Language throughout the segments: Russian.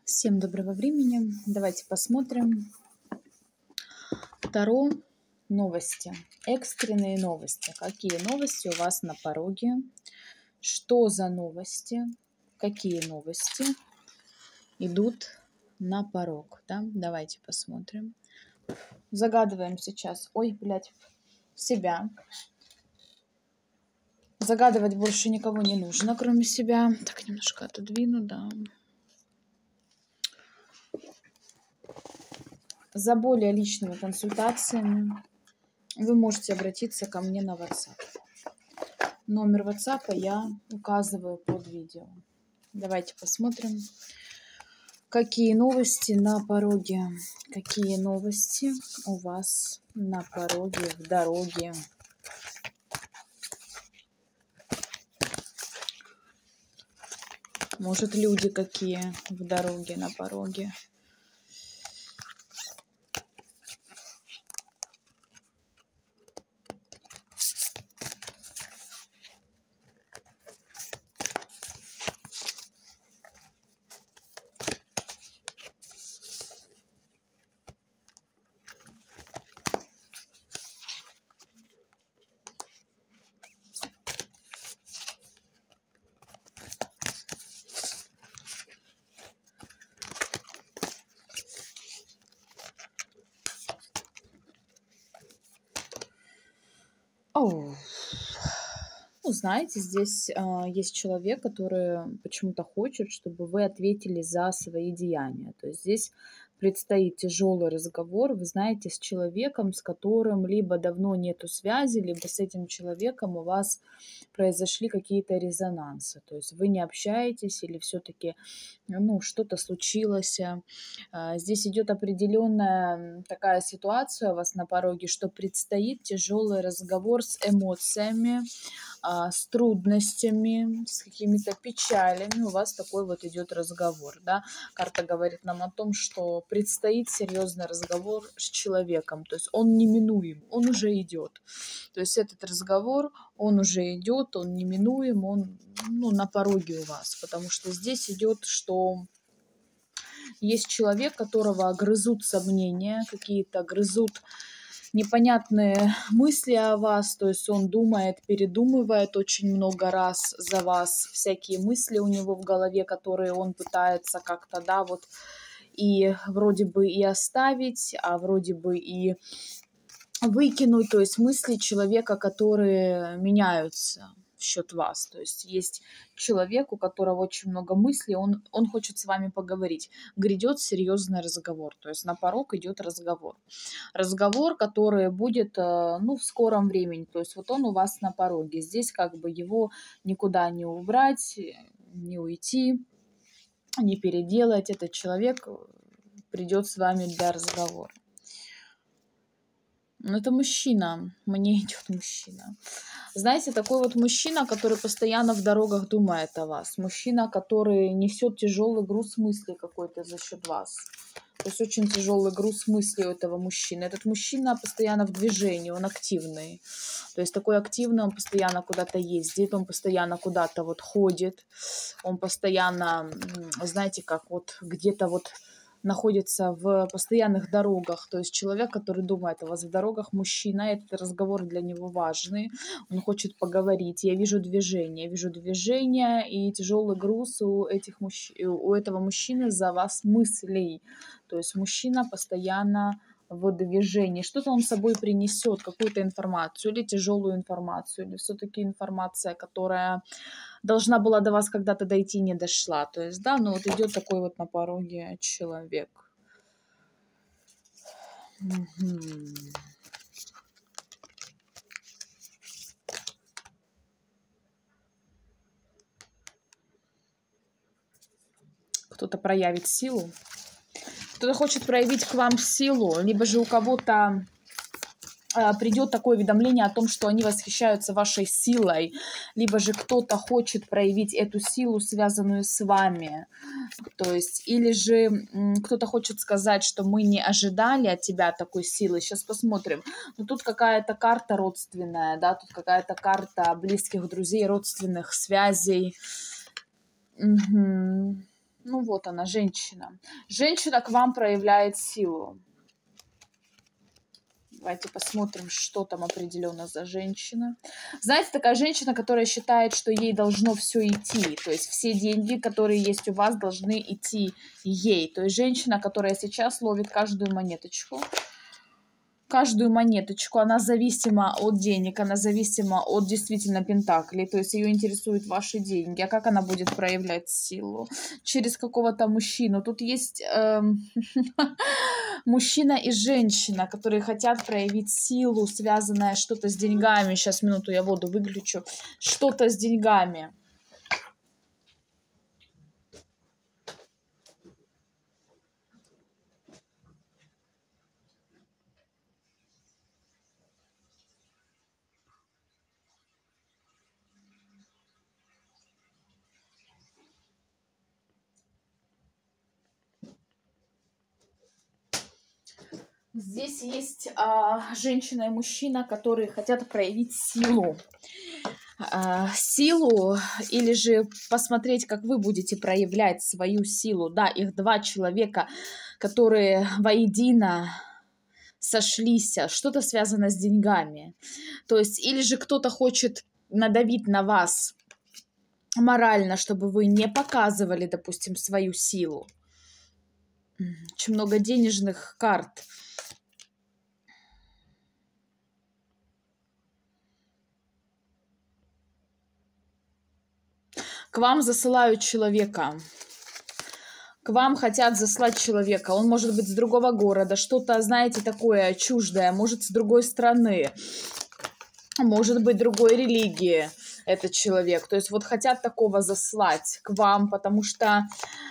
Всем доброго времени. Давайте посмотрим Таро новости. Экстренные новости. Какие новости у вас на пороге? Что за новости? Какие новости идут на порог? Да? Давайте посмотрим. Загадываем сейчас. Ой, блядь, себя. Загадывать больше никого не нужно, кроме себя. Так, немножко отодвину, да. За более личными консультациями вы можете обратиться ко мне на WhatsApp. Номер WhatsApp я указываю под видео. Давайте посмотрим, какие новости на пороге. Какие новости у вас на пороге, в дороге. Может, люди какие в дороге, на пороге. Ну, знаете, здесь есть человек, который почему-то хочет, чтобы вы ответили за свои деяния. То есть здесь предстоит тяжелый разговор, вы знаете, с человеком, с которым либо давно нету связи, либо с этим человеком у вас произошли какие-то резонансы. То есть вы не общаетесь или все-таки что-то случилось. Здесь идет определенная такая ситуация у вас на пороге, что предстоит тяжелый разговор с эмоциями, с трудностями, с какими-то печалями. У вас такой вот идет разговор, да. Карта говорит нам о том, что предстоит серьезный разговор с человеком, то есть он неминуем, он уже идет. То есть этот разговор, он уже идет, он неминуем, он на пороге у вас, потому что здесь идет, что есть человек, которого грызут сомнения, какие-то грызут непонятные мысли о вас, то есть он думает, передумывает очень много раз за вас, всякие мысли у него в голове, которые он пытается как-то, да, вот и вроде бы и оставить, а вроде бы и выкинуть, то есть мысли человека, которые меняются в счет вас. То есть есть человек, у которого очень много мыслей, он хочет с вами поговорить. Грядет серьезный разговор, то есть на порог идет разговор. Разговор, который будет, в скором времени, то есть вот он у вас на пороге. Здесь как бы его никуда не убрать, не уйти, не переделать. Этот человек придет с вами для разговора. Это мужчина, мне идет мужчина. Знаете, такой вот мужчина, который постоянно в дорогах думает о вас. Мужчина, который несет тяжелый груз мыслей какой-то за счет вас. То есть очень тяжелый груз мыслей у этого мужчины. Этот мужчина постоянно в движении, он активный. То есть такой активный, он постоянно куда-то ездит, он постоянно куда-то вот ходит. Он постоянно, знаете, как вот где-то вот находится в постоянных дорогах, то есть человек, который думает о вас в дорогах, мужчина, этот разговор для него важный, он хочет поговорить. Я вижу движение и тяжелый груз у этого мужчины за вас мыслей. То есть мужчина постоянно в движении. Что-то он с собой принесет, какую-то информацию, или тяжелую информацию, или все-таки информация, которая должна была до вас когда-то дойти, не дошла. То есть, да, вот идет такой вот на пороге человек. Кто-то проявит силу. Кто-то хочет проявить к вам силу, либо же у кого-то придет такое уведомление о том, что они восхищаются вашей силой, либо же кто-то хочет проявить эту силу, связанную с вами. То есть, или же кто-то хочет сказать, что мы не ожидали от тебя такой силы. Сейчас посмотрим. Но тут какая-то карта родственная, да, тут какая-то карта близких друзей, родственных связей. Ну вот она, женщина. Женщина к вам проявляет силу. Давайте посмотрим, что там определенно за женщина. Знаете, такая женщина, которая считает, что ей должно все идти. То есть все деньги, которые есть у вас, должны идти ей. То есть женщина, которая сейчас ловит каждую монеточку, она зависима от денег, она зависима от действительно пентаклей, то есть ее интересуют ваши деньги. А как она будет проявлять силу? Через какого-то мужчину. Тут есть мужчина и женщина, которые хотят проявить силу, связанное что-то с деньгами. Сейчас, минуту, я воду выключу. Что-то с деньгами. Здесь есть женщина и мужчина, которые хотят проявить силу. Силу или же посмотреть, как вы будете проявлять свою силу. Да, их два человека, которые воедино сошлись, что-то связано с деньгами. То есть, или же кто-то хочет надавить на вас морально, чтобы вы не показывали, допустим, свою силу. Очень много денежных карт. К вам засылают человека. К вам хотят заслать человека. Он может быть с другого города, что-то, знаете, такое чуждое, может, с другой страны, может быть, другой религии этот человек. То есть вот хотят такого заслать к вам, потому что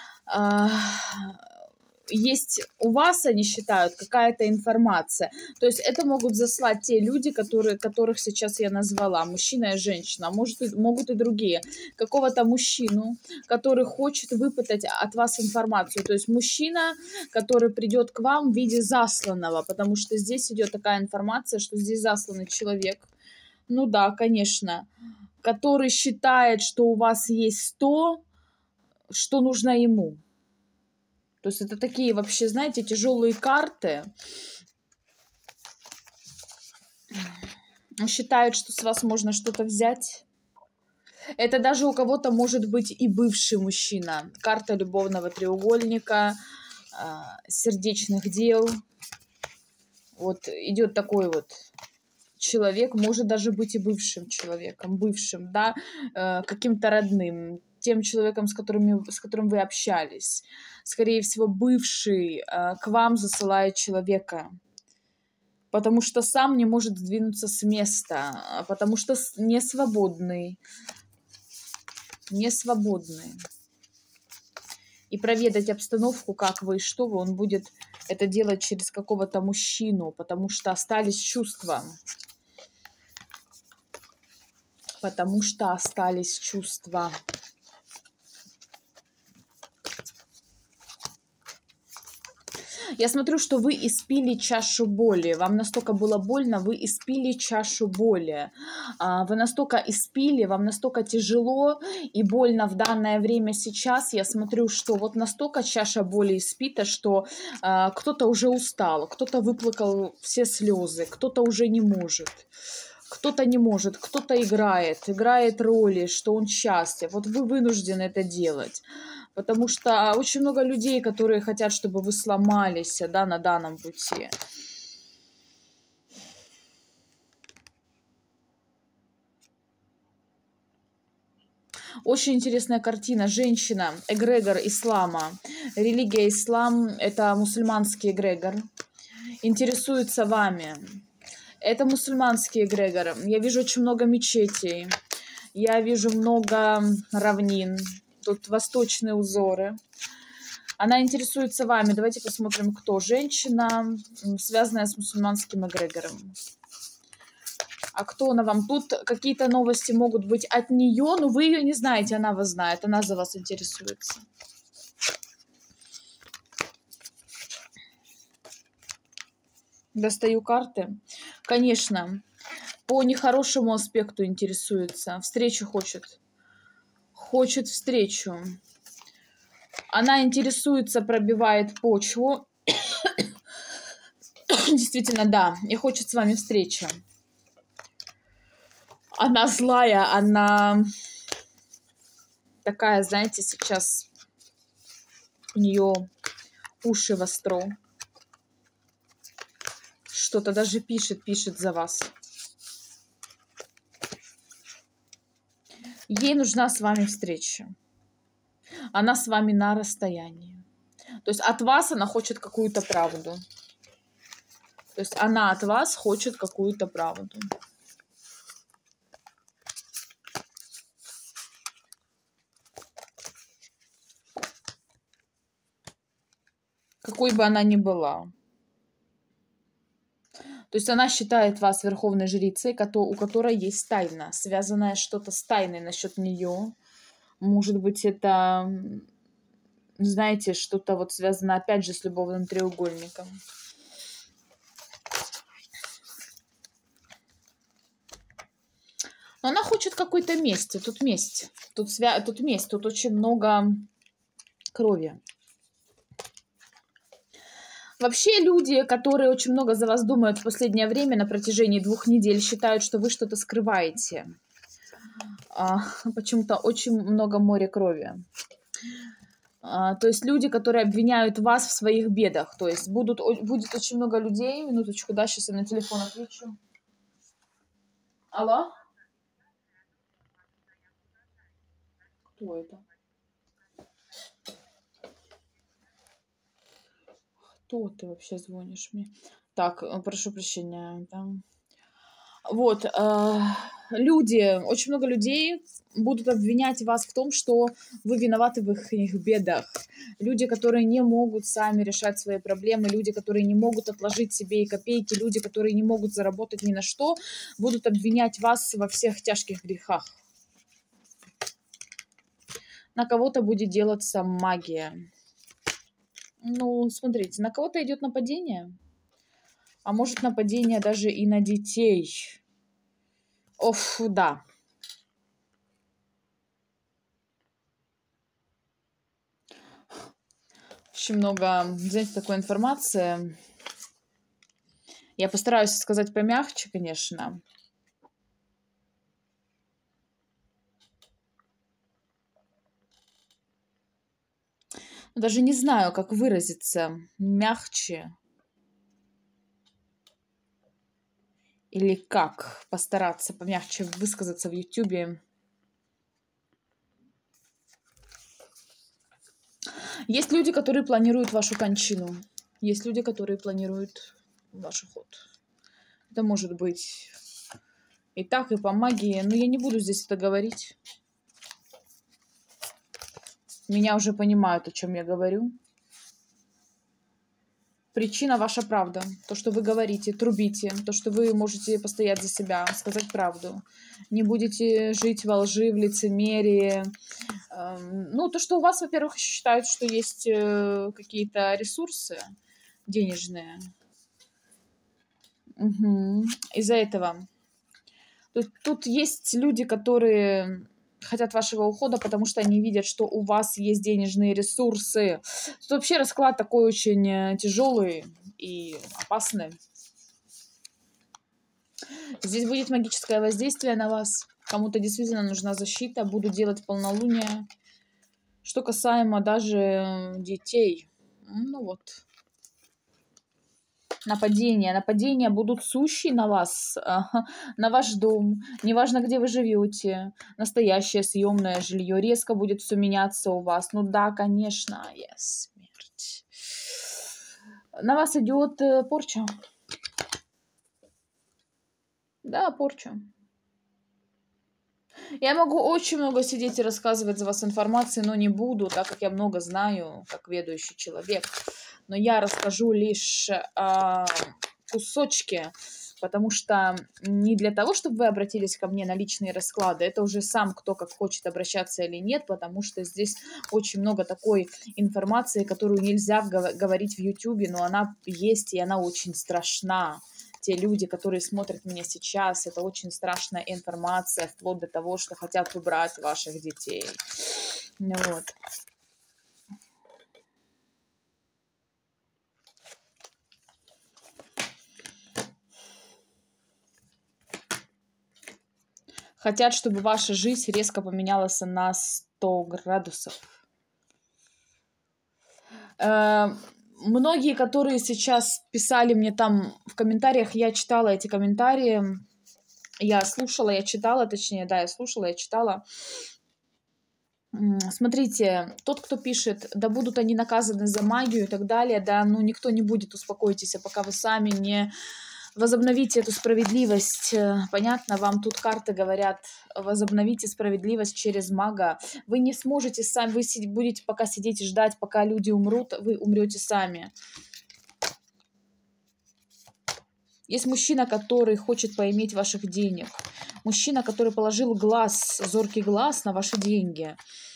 есть у вас, они считают, какая-то информация. То есть это могут заслать те люди, которых сейчас я назвала, мужчина и женщина, могут и другие. Какого-то мужчину, который хочет выпытать от вас информацию. То есть мужчина, который придет к вам в виде засланного, потому что здесь идет такая информация, что здесь засланный человек. Ну да, конечно, который считает, что у вас есть то, что нужно ему. То есть это такие вообще, знаете, тяжелые карты. Считают, что с вас можно что-то взять. Это даже у кого-то может быть и бывший мужчина. Карта любовного треугольника, сердечных дел. Вот идет такой вот человек, может даже быть и бывшим человеком, бывшим, да, каким-то родным, тем человеком, с которым вы общались. Скорее всего, бывший к вам засылает человека, потому что сам не может сдвинуться с места, потому что не свободный. И проведать обстановку, как вы и что вы, он будет это делать через какого-то мужчину, потому что остались чувства. Я смотрю, что вы испили чашу боли. Вам настолько было больно, вы испили чашу боли. Вы настолько испили, вам настолько тяжело и больно в данное время сейчас. Я смотрю, что вот настолько чаша боли испита, что кто-то уже устал, кто-то выплакал все слезы, кто-то уже не может. Кто-то играет роли, что он счастлив. Вот вы вынуждены это делать. Потому что очень много людей, которые хотят, чтобы вы сломались, да, на данном пути. Очень интересная картина. Женщина, эгрегор ислама. Религия ислам – это мусульманский эгрегор. Интересуется вами. Это мусульманский эгрегор. Я вижу очень много мечетей. Я вижу много равнин. Тут восточные узоры. Она интересуется вами. Давайте посмотрим, кто. Женщина, связанная с мусульманским эгрегором. А кто она вам? Тут какие-то новости могут быть от нее, но вы ее не знаете, она вас знает. Она за вас интересуется. Достаю карты. Конечно, по нехорошему аспекту интересуется. Встречу хочет. Хочет встречу. Она интересуется, пробивает почву. Действительно, да, и хочет с вами встречи. Она злая, она такая, знаете, сейчас у нее уши востро. Что-то даже пишет за вас. Ей нужна с вами встреча. Она с вами на расстоянии. То есть от вас она хочет какую-то правду. То есть она от вас хочет какую-то правду. Какой бы она ни была. То есть она считает вас верховной жрицей, у которой есть тайна, связанная что-то с тайной насчет нее. Может быть, это, знаете, что-то вот связано опять же с любовным треугольником. Но она хочет какой-то мести. Тут месть. Тут месть. Тут очень много крови. Вообще люди, которые очень много за вас думают в последнее время, на протяжении 2 недель, считают, что вы что-то скрываете. Почему-то очень много моря крови. То есть люди, которые обвиняют вас в своих бедах. То есть будет очень много людей. Минуточку, да, сейчас я на телефон отвечу. Алло? Кто это? Кто ты вообще звонишь мне? Так, прошу прощения. Там. Вот, люди, очень много людей будут обвинять вас в том, что вы виноваты в их бедах. Люди, которые не могут сами решать свои проблемы, люди, которые не могут отложить себе и копейки, люди, которые не могут заработать ни на что, будут обвинять вас во всех тяжких грехах. На кого-то будет делаться магия. Ну, смотрите, на кого-то идет нападение, а может нападение даже и на детей. Оф, да. Очень много, знаете, такой информации. Я постараюсь сказать помягче, конечно. Даже не знаю, как выразиться мягче. Или как постараться помягче высказаться в Ютубе. Есть люди, которые планируют вашу кончину. Есть люди, которые планируют ваш уход. Это может быть и так, и по магии. Но я не буду здесь это говорить. Меня уже понимают, о чем я говорю. Причина ваша правда. То, что вы говорите, трубите. То, что вы можете постоять за себя, сказать правду. Не будете жить во лжи, в лицемерии. Ну, то, что у вас, во-первых, считают, что есть какие-то ресурсы денежные. Угу. Из-за этого. Тут есть люди, которые хотят вашего ухода, потому что они видят, что у вас есть денежные ресурсы. Тут вообще расклад такой очень тяжелый и опасный. Здесь будет магическое воздействие на вас. Кому-то действительно нужна защита. Буду делать полнолуние. Что касаемо даже детей. Ну вот. Нападения будут сущие на вас, на ваш дом, неважно, где вы живете, настоящее съемное жилье, резко будет все меняться у вас. Ну да, конечно, смерть. На вас идет порча. Да, порча. Я могу очень много сидеть и рассказывать за вас информации, но не буду, так как я много знаю, как ведущий человек. Но я расскажу лишь кусочки, потому что не для того, чтобы вы обратились ко мне на личные расклады, это уже сам кто как хочет обращаться или нет, потому что здесь очень много такой информации, которую нельзя говорить в Ютубе, но она есть и она очень страшна. Те люди, которые смотрят меня сейчас, это очень страшная информация, вплоть до того, что хотят убрать ваших детей. Вот. Хотят, чтобы ваша жизнь резко поменялась на 100 градусов. Э, Многие, которые сейчас писали мне там в комментариях, я читала эти комментарии, я слушала, я читала, точнее, да, я слушала, я читала. Смотрите, тот, кто пишет, да будут они наказаны за магию и так далее, да, ну никто не будет, успокойтесь, пока вы сами не возобновите эту справедливость. Понятно, вам тут карты говорят, возобновите справедливость через мага. Вы не сможете сами, вы будете пока сидеть и ждать, пока люди умрут, вы умрете сами. Есть мужчина, который хочет поиметь ваших денег. Мужчина, который положил глаз, зоркий глаз на ваши деньги.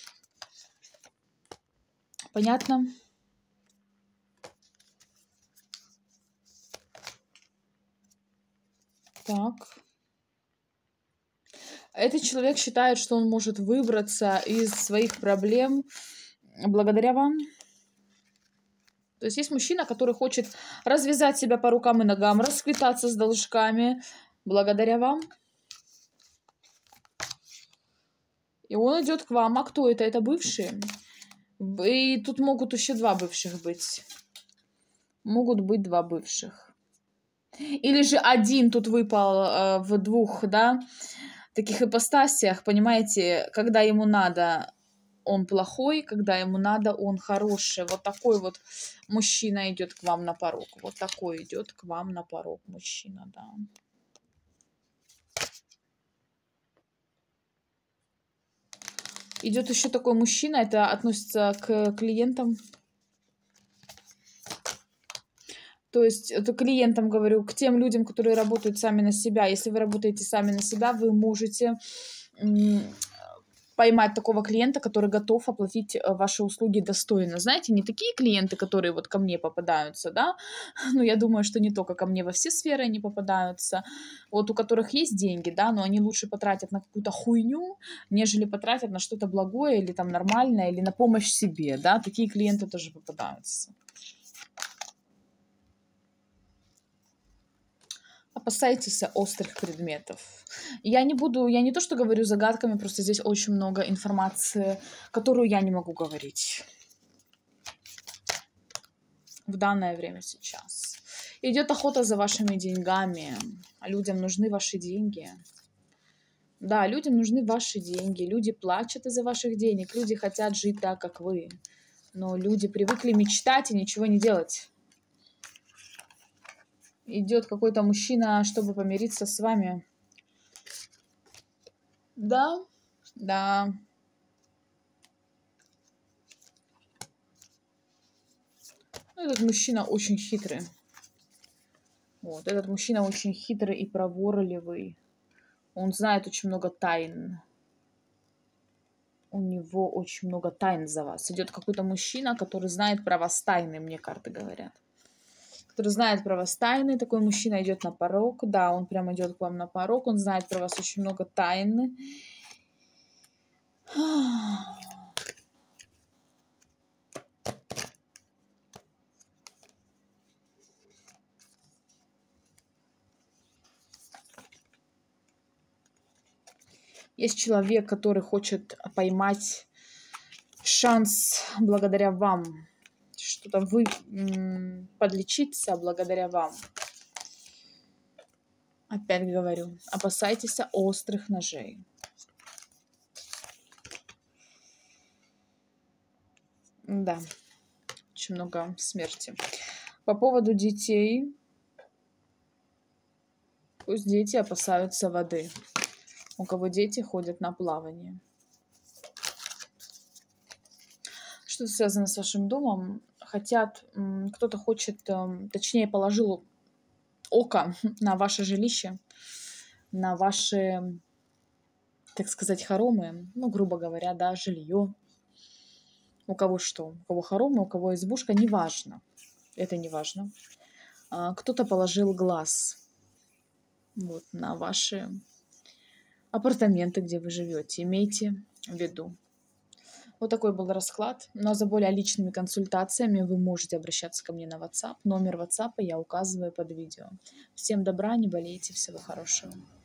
Понятно? Так. Этот человек считает, что он может выбраться из своих проблем благодаря вам. То есть есть мужчина, который хочет развязать себя по рукам и ногам, расквитаться с должками благодаря вам. И он идет к вам. А кто это? Это бывшие. И тут могут еще два бывших быть. Могут быть два бывших. Или же один тут выпал в двух, да, таких ипостасиях, понимаете, когда ему надо, он плохой, когда ему надо, он хороший. Вот такой вот мужчина идет к вам на порог. Вот такой идет к вам на порог мужчина, да. Идет еще такой мужчина, это относится к клиентам. То есть это клиентам говорю, к тем людям, которые работают сами на себя. Если вы работаете сами на себя, вы можете поймать такого клиента, который готов оплатить ваши услуги достойно. Знаете, не такие клиенты, которые вот ко мне попадаются, да, ну, я думаю, что не только ко мне, во все сферы они попадаются, вот у которых есть деньги, да, но они лучше потратят на какую-то хуйню, нежели потратят на что-то благое или там нормальное, или на помощь себе, да, такие клиенты тоже попадаются. Опасайтесь острых предметов. Я не то, что говорю загадками, просто здесь очень много информации, которую я не могу говорить в данное время сейчас. Идет охота за вашими деньгами. Людям нужны ваши деньги. Да, людям нужны ваши деньги. Люди плачут из-за ваших денег. Люди хотят жить так, как вы. Но люди привыкли мечтать и ничего не делать. Идет какой-то мужчина, чтобы помириться с вами. Да, да. Этот мужчина очень хитрый. Вот, этот мужчина очень хитрый и проворливый. Он знает очень много тайн. У него очень много тайн за вас. Идет какой-то мужчина, который знает про вас тайны, мне карты говорят. Который знает про вас тайны. Такой мужчина идет на порог. Да, он прям идет к вам на порог. Он знает про вас очень много тайн. Есть человек, который хочет поймать шанс благодаря вам. Что-то вы подлечиться благодаря вам. Опять говорю, опасайтесь острых ножей. Да, очень много смерти. По поводу детей. Пусть дети опасаются воды. У кого дети ходят на плавание. Что связано с вашим домом? Хотят, кто-то хочет, точнее положил око на ваше жилище, на ваши, так сказать, хоромы, ну, грубо говоря, да, жилье. У кого что? У кого хоромы, у кого избушка, неважно. Это не важно. Кто-то положил глаз вот на ваши апартаменты, где вы живете. Имейте в виду. Вот такой был расклад. Но за более личными консультациями вы можете обращаться ко мне на WhatsApp. Номер WhatsApp я указываю под видео. Всем добра, не болейте, всего хорошего.